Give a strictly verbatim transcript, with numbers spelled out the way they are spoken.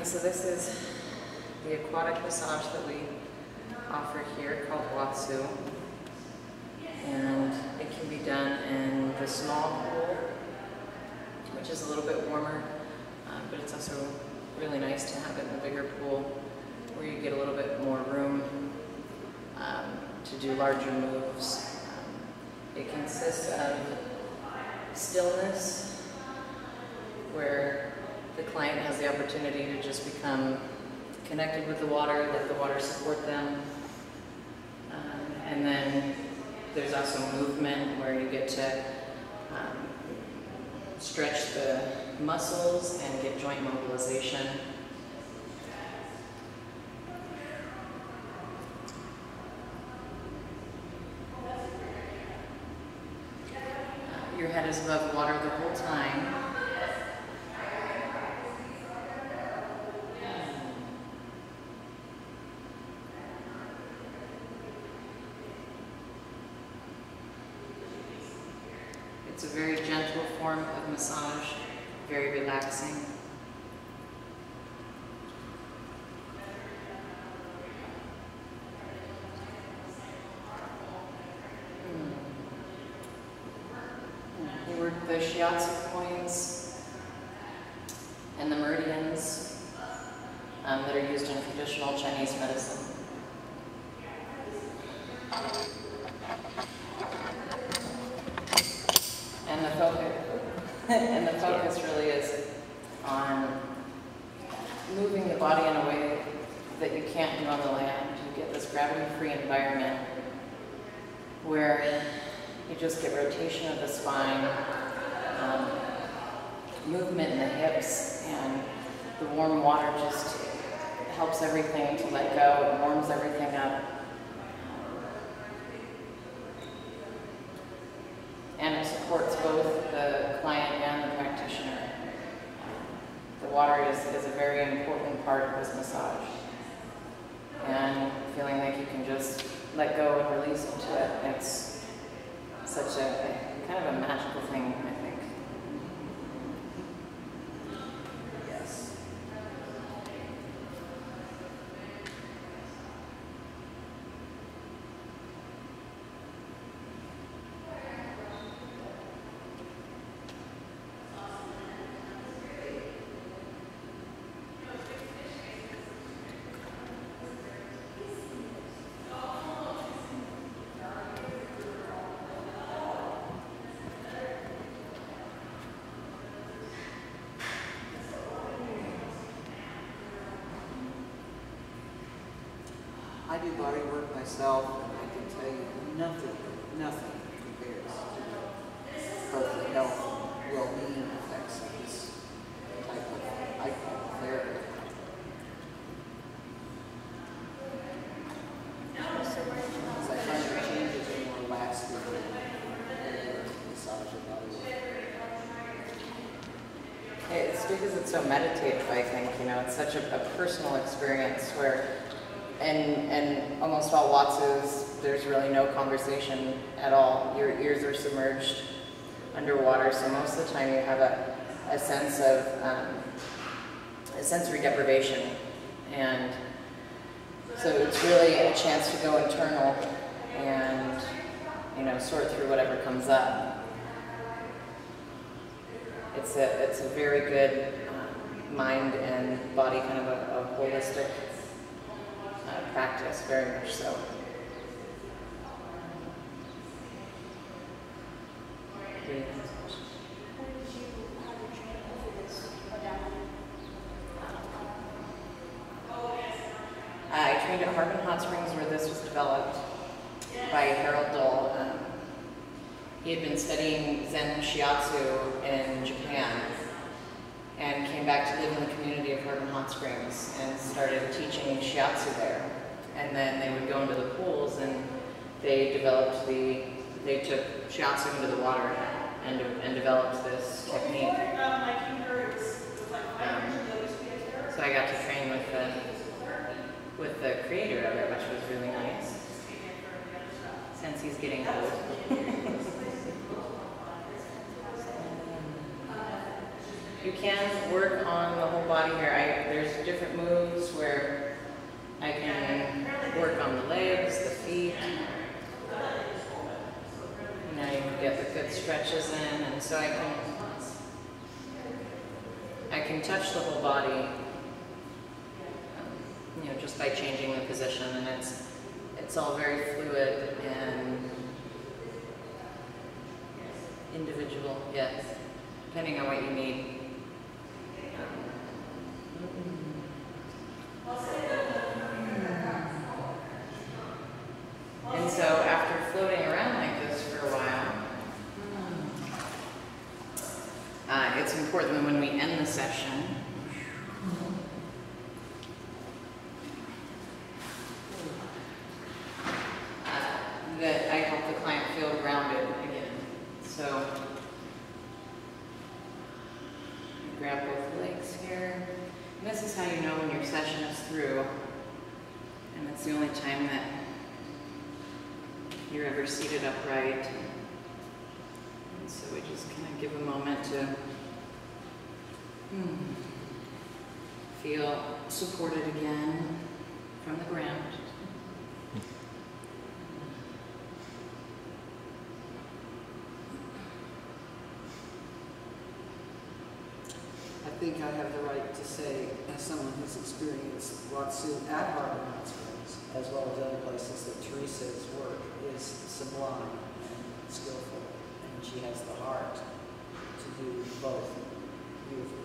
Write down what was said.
And so this is the aquatic massage that we offer here called Watsu. And it can be done in the small pool, which is a little bit warmer, uh, but it's also really nice to have it in the bigger pool where you get a little bit more room um, to do larger moves. Um, it consists of stillness, where the client has the opportunity to just become connected with the water, let the water support them. Um, and then there's also movement where you get to um, stretch the muscles and get joint mobilization. Uh, your head is above water the whole time. It's a very gentle form of massage, very relaxing. We work the shiatsu points and the meridians um, that are used in traditional Chinese medicine. And the focus, and the focus really is on moving the body in a way that you can't do on the land. You get this gravity-free environment where you just get rotation of the spine, um, movement in the hips, and the warm water just helps everything to let go. It warms everything up. And it supports both the client and the practitioner. The water is, is a very important part of this massage. And feeling like you can just let go and release into it, it's such a, a kind of a magical thing, I think. Yes. I do body work myself, and I can tell you nothing, nothing compares to both the health and well-being effects of this type of, I call it therapy. As I find the changes are more lasting than massage and body work. It's because it's so meditative, I think, you know, it's such a, a personal experience where And, and almost all Watsus, there's really no conversation at all. Your ears are submerged underwater, so most of the time you have a, a sense of um, a sensory deprivation. And so it's really a chance to go internal and, you know, sort through whatever comes up. It's a, it's a very good um, mind and body kind of a, a holistic Uh, practice, very much so. I trained at Harbin Hot Springs, where this was developed by Harold Dole. Um, he had been studying Zen Shiatsu in Japan and came back to live in the community of Harbin Hot Springs and started teaching shiatsu there. And then they would go into the pools and they developed the, they took shiatsu into the water and, and developed this technique. Um, so I got to train with the, with the creator of it, which was really nice, since he's getting old. you can work on the whole body here. I, there's different moves where I can work on the legs, the feet. You know, you can get the good stretches in, and so I can I can touch the whole body, um, you know, just by changing the position, and it's it's all very fluid and individual, yes, depending on what you need. And so after floating around like this for a while, uh, it's important that when we end the session, uh, that I help the client feel grounded again. So you grab both legs here. And this is how you know when your session is through. And it's the only time that you're ever seated upright. And so we just kind of give a moment to hmm, feel supported again from the ground. I think I have the right to say, as someone who's experienced Watsu at Harbor Hot Springs, as well as other places, that Theresa's work is sublime and skillful, and she has the heart to do both beautifully.